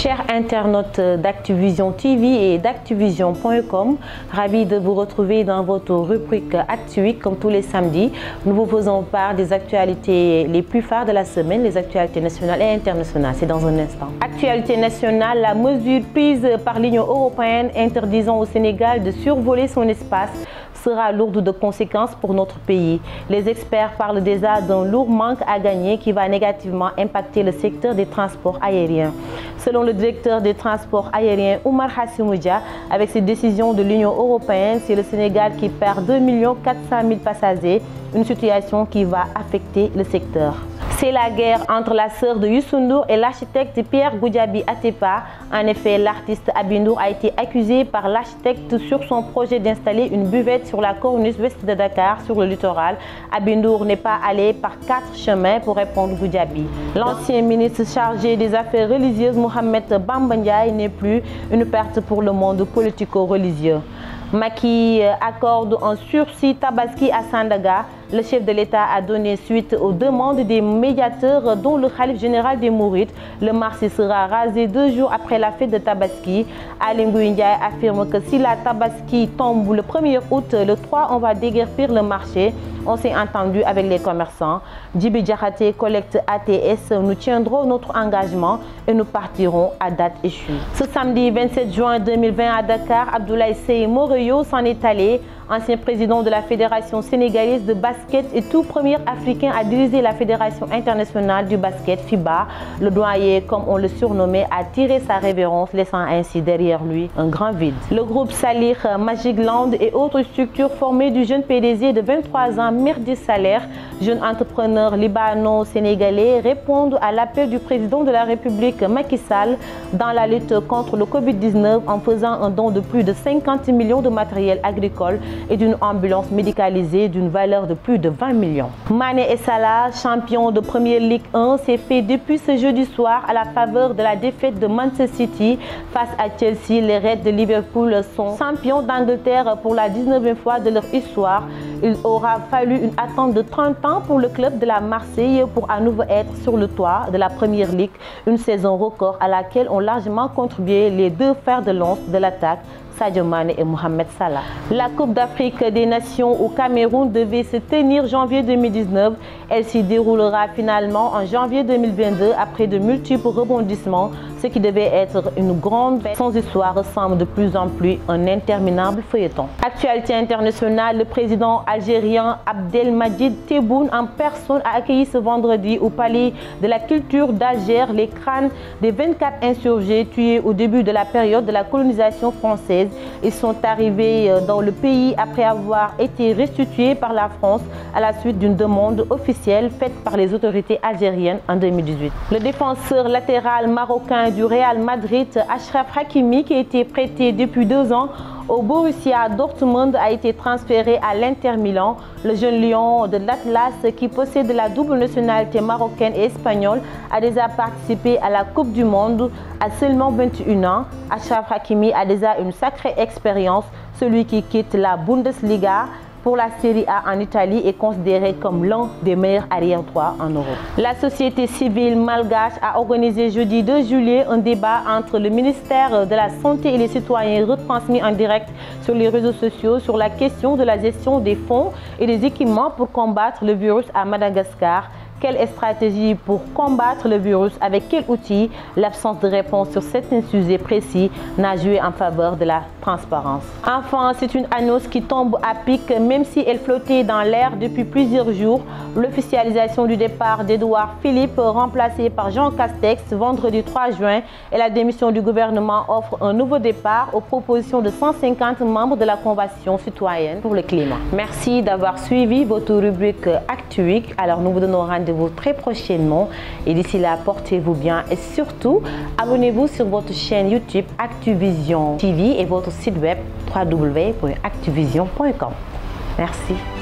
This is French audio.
Chers internautes d'Actuvision TV et d'Actuvision.com, ravis de vous retrouver dans votre rubrique Actu comme tous les samedis. Nous vous faisons part des actualités les plus phares de la semaine, les actualités nationales et internationales. C'est dans un instant. Actualité nationale, la mesure prise par l'Union européenne interdisant au Sénégal de survoler son espace sera lourde de conséquences pour notre pays. Les experts parlent déjà d'un lourd manque à gagner qui va négativement impacter le secteur des transports aériens. Selon le directeur des transports aériens Oumar Hassimoudia, avec ces décisions de l'Union européenne, c'est le Sénégal qui perd 2 400 000 passagers, une situation qui va affecter le secteur. C'est la guerre entre la sœur de Youssou Ndour et l'architecte Pierre Goudiaby Atepa. En effet, l'artiste Aby Ndour a été accusé par l'architecte sur son projet d'installer une buvette sur la corniche ouest de Dakar, sur le littoral. Aby Ndour n'est pas allé par 4 chemins pour répondre Goudiaby. L'ancien ministre chargé des Affaires religieuses Mohamed Bamba Ndiaye n'est plus une perte pour le monde politico-religieux. Macky accorde un sursis Tabaski à Sandaga. Le chef de l'État a donné suite aux demandes des médiateurs dont le Khalif général des Mourides. Le marché sera rasé 2 jours après la fête de Tabaski. Aly Ngouille Ndiaye affirme que si la Tabaski tombe le 1er août, le 3, on va déguerpir le marché. On s'est entendu avec les commerçants. Djibi Diakhaté collecte ATS. Nous tiendrons notre engagement et nous partirons à date échue. Ce samedi 27 juin 2020 à Dakar, Abdoulaye Seye Moreyo s'en est allé. Ancien président de la Fédération sénégalaise de basket et tout premier africain à diriger la Fédération internationale du basket FIBA, le doyen, comme on le surnommait, a tiré sa révérence, laissant ainsi derrière lui un grand vide. Le groupe Salir, Magic Land et autres structures formées du jeune PDG de 23 ans, Merdi Saleh, jeune entrepreneur libano-sénégalais, répondent à l'appel du président de la République Macky Sall dans la lutte contre le Covid-19 en faisant un don de plus de 50 millions de matériel agricole et d'une ambulance médicalisée d'une valeur de plus de 20 millions. Mané et Salah, champion de Première Ligue 1, s'est fait depuis ce jeudi soir à la faveur de la défaite de Manchester City face à Chelsea. Les Reds de Liverpool sont champions d'Angleterre pour la 19e fois de leur histoire. Il aura fallu une attente de 30 ans pour le club de la Marseille pour à nouveau être sur le toit de la Première Ligue, une saison record à laquelle ont largement contribué les deux fers de lance de l'attaque, Sadio Mané et Mohamed Salah. La Coupe d'Afrique des Nations au Cameroun devait se tenir janvier 2019. Elle s'y déroulera finalement en janvier 2022 après de multiples rebondissements. Ce qui devait être une grande fête sans histoire ressemble de plus en plus à un interminable feuilleton. Actualité internationale, le président algérien Abdelmadjid Tebboune en personne a accueilli ce vendredi au palais de la culture d'Alger les crânes des 24 insurgés tués au début de la période de la colonisation française. Ils sont arrivés dans le pays après avoir été restitués par la France à la suite d'une demande officielle faite par les autorités algériennes en 2018. Le défenseur latéral marocain du Real Madrid, Achraf Hakimi, qui a été prêté depuis 2 ans au Borussia Dortmund, a été transféré à l'Inter Milan. Le jeune lion de l'Atlas, qui possède la double nationalité marocaine et espagnole, a déjà participé à la Coupe du Monde à seulement 21 ans. Achraf Hakimi a déjà une sacrée expérience. Celui qui quitte la Bundesliga pour la Série A en Italie est considéré comme l'un des meilleurs arrière-droits en Europe. La société civile malgache a organisé jeudi 2 juillet un débat entre le ministère de la Santé et les citoyens retransmis en direct sur les réseaux sociaux sur la question de la gestion des fonds et des équipements pour combattre le virus à Madagascar. Quelle stratégie pour combattre le virus? Avec quels outils? L'absence de réponse sur certains sujets précis n'a joué en faveur de la transparence. Enfin, c'est une annonce qui tombe à pic, même si elle flottait dans l'air depuis plusieurs jours. L'officialisation du départ d'Édouard Philippe, remplacé par Jean Castex, vendredi 3 juin, et la démission du gouvernement offre un nouveau départ aux propositions de 150 membres de la Convention citoyenne pour le climat. Merci d'avoir suivi votre rubrique Actu. Alors, nous vous donnons rendez-vous très prochainement et d'ici là, portez-vous bien et surtout abonnez-vous sur votre chaîne YouTube Actuvision TV et votre site web www.actuvision.com. Merci.